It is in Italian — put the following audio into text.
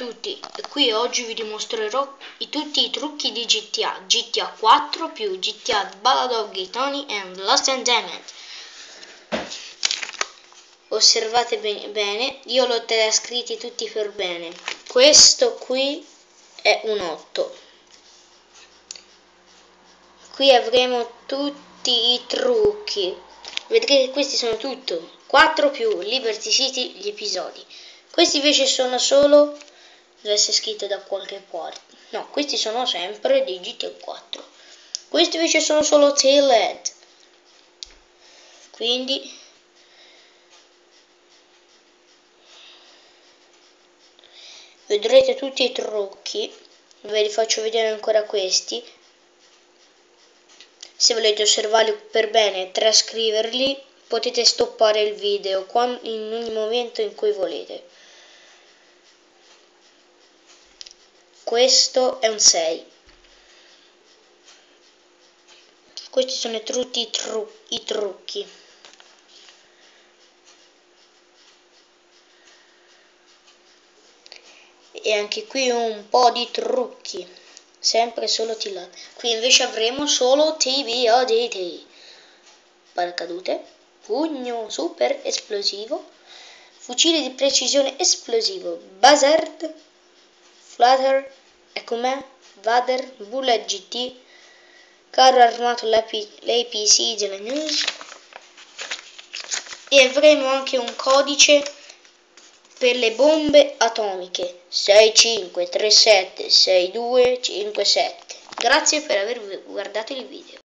tutti, e qui oggi vi dimostrerò tutti i trucchi di GTA 4 più GTA Ballad of Gay Tony and Lost and Damned. Osservate bene, io l'ho trascritti tutti per bene. Questo qui è un 8. Qui avremo tutti i trucchi. Vedrete che questi sono tutto 4 più Liberty City gli episodi. Questi invece sono solo, deve essere scritto da qualche parte. No, questi sono sempre di GTA 4. Questi invece sono solo Tailhead. Quindi vedrete tutti i trucchi. Ve li faccio vedere ancora questi. Se volete osservarli per bene e trascriverli, potete stoppare il video in ogni momento in cui volete. Questo è un 6. Questi sono tutti i trucchi. E anche qui un po' di trucchi. Sempre solo T-Lab. Qui invece avremo solo TBODT. Paracadute, pugno super esplosivo, fucile di precisione esplosivo, Buzzard, Flutter, Ecume, Vader, Bullet GT, carro armato l'APC della News, e avremo anche un codice per le bombe atomiche 65376257. Grazie per aver guardato il video.